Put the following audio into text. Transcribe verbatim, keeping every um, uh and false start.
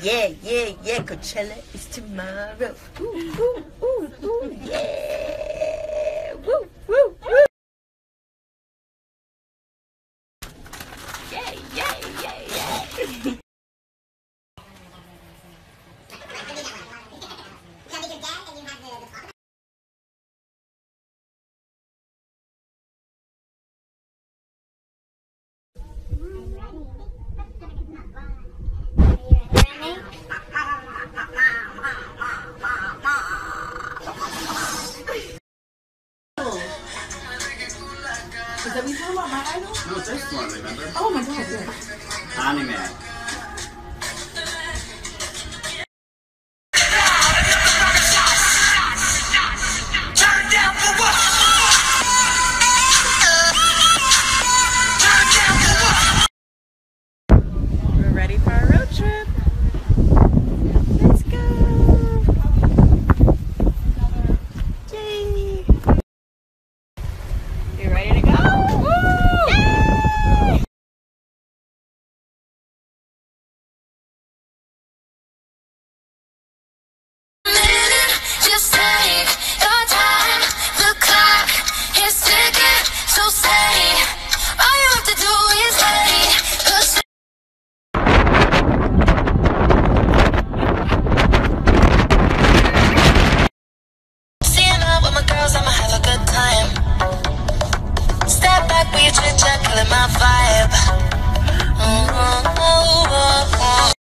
Yeah, yeah, yeah, Coachella is tomorrow. Ooh, ooh, ooh, ooh, yeah. Woo, woo, woo. Yeah, yeah, yeah, yeah. Is that we talking about my idol? No, it's this one, remember? Oh my god, yes. Anime.